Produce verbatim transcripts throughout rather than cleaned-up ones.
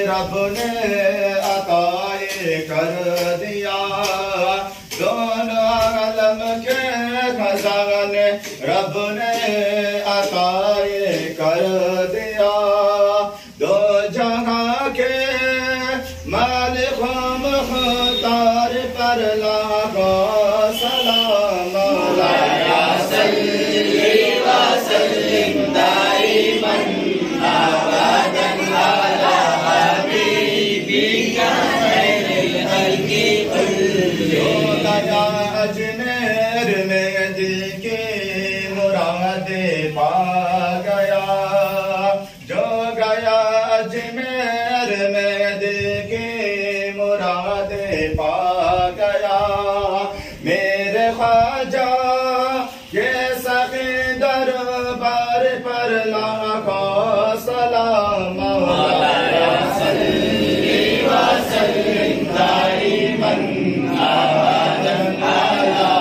रब ने अताए कर दिया, दोनों आलम के खजाने रब ने अताए कर दिया। दो जगह के मालिक मुख्तार पर लाखो सलाम। या सल्ली व सल्लिम दाइमन अबदन अला हबीबिका खैरिल खल्क़ि कुल्लिहिम। गया अजमेर में दिल की मुरादें पा गया, जो गया अजमेर में दिल की मुरादें पा गया। मेरे ख्वाजा ये सखी दरबार पर लाखों सलाम। या सल्ली व सल्लिम दाइमन अबदन अला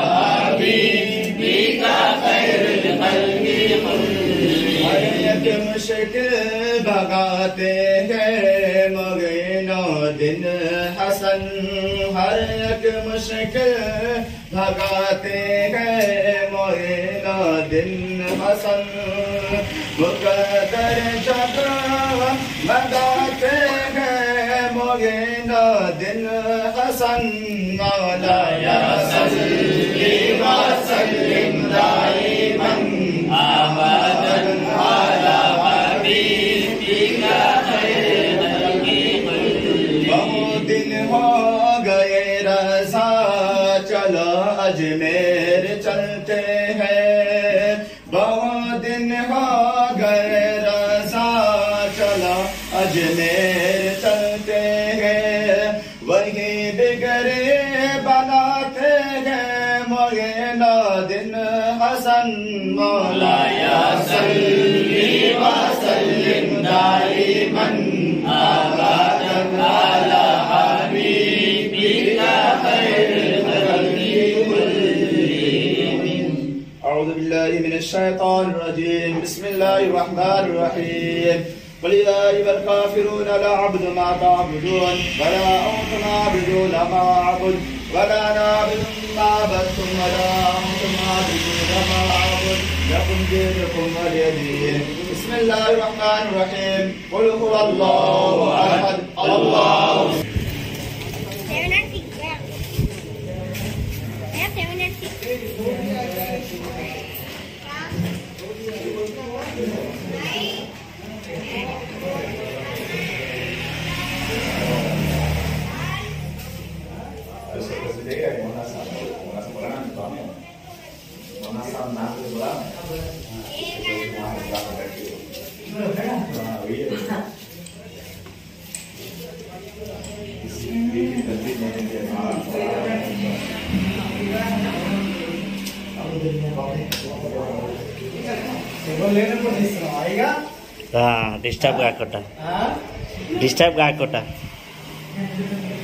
हबीबिका खैरिल खल्क़ि कुल्लिहिम। हर एक मुश्किल भगाते हैं मगीनो दिन हसन, हर एक मुश्किल भगाते हैं मगीनो दिन हसन। मुकद्दर जब लगाते हैं मगीनो दिन हसन। मौलाया सल्ली व सल्लिम दाइमन अबदन अला हबीबिका खैरिल खल्क़ि कुल्लिहिम। बहुत दिन हो गए रज़ा चलो अजमेर चलते हैं, बहुत दिन हो गए रज़ा चलो अजमेर चलते हैं। वही बिगड़े बनाते हैं मोगेना दिन हसन। मौलाया सल्ली व सल्लिम दाइमन अबदन अला हबीबिका खैरिल खल्क़ि कुल्लिहिम। अऊज़ु बिल्लाहि मिनश शैतानिर रजीम। बिस्मिल्लाहिर रहमानिर रहीम। क़ुल या अय्युहल काफ़िरून ला अअबुदु मा तअबुदून वला अंतुम आबिदून मा अअबुदु वला अना आबिदुम मा अबदतुम वला अंतुम आबिदून मा अअबुदु लकुम दीनुकुम वलिय दीन। बिस्मिल्लाहिर रहमानिर रहीम। क़ुल हुवल्लाहु अहद अल्लाहु हाँ डिस्टर्ब काकोटा डिस्टर्ब काकोटा